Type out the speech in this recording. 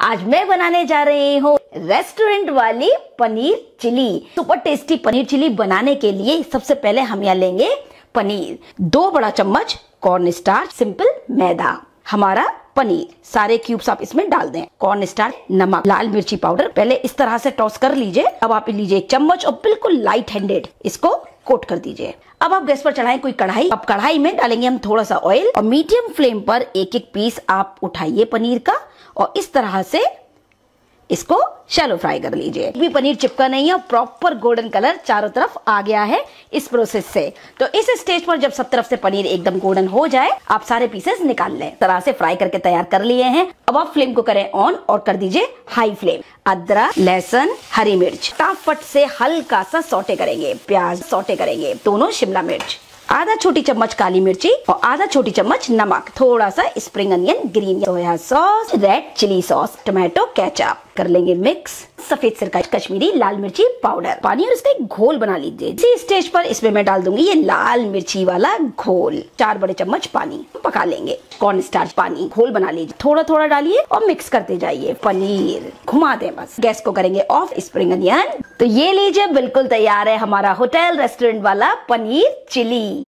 आज मैं बनाने जा रही हूँ रेस्टोरेंट वाली paneer chilli. Super tasty paneer chilli बनाने के लिए सबसे पहले हम यहाँ लेंगे पनीर, 2 बड़ा चम्मच कॉर्न स्टार्च, सिंपल मैदा, हमारा पनीर, सारे क्यूब्स आप इसमें डाल दें, कॉर्न स्टार्च, नमक, लाल मिर्ची पाउडर। पहले इस तरह से टॉस कर लीजिए। अब आप लीजिए 1 चम्मच और बिल्कुल लाइट हैंडेड इसको कोट कर दीजिए। अब आप गैस पर चढ़ाएं कोई कढ़ाई। अब कढ़ाई में डालेंगे हम थोड़ा सा ऑयल और मीडियम फ्लेम पर एक एक पीस आप उठाइए पनीर का और इस तरह से इसको शैलो फ्राई कर लीजिए। भी पनीर चिपका नहीं है और प्रॉपर गोल्डन कलर चारों तरफ आ गया है इस प्रोसेस से। तो इस स्टेज पर जब सब तरफ से पनीर एकदम गोल्डन हो जाए आप सारे पीसेस निकाल लें। तरह से फ्राई करके तैयार कर लिए हैं। अब आप फ्लेम को करें ऑन और कर दीजिए हाई फ्लेम। अदरक, लहसुन, हरी मिर्च फटाफट से हल्का सा सौटे करेंगे, प्याज सौटे करेंगे, दोनों शिमला मिर्च, आधा छोटी चम्मच काली मिर्ची और आधा छोटी चम्मच नमक, थोड़ा सा spring onion, green soya sauce, red chilli sauce, tomato ketchup कर लेंगे मिक्स, सफेद सिरका, कश्मीरी लाल मिर्ची पाउडर, पानी और इसका एक घोल बना लीजिए। इसी स्टेज पर इसमें मैं डाल दूंगी ये लाल मिर्ची वाला घोल, 4 बड़े चम्मच पानी, पका लेंगे। कॉर्न स्टार्च पानी घोल बना लीजिए, थोड़ा थोड़ा डालिए और मिक्स करते जाइए। पनीर घुमा दें बस। गैस को करेंगे ऑफ। स्प्रिंग अनियन तो ये लीजिए बिल्कुल तैयार है हमारा होटल रेस्टोरेंट वाला पनीर चिली।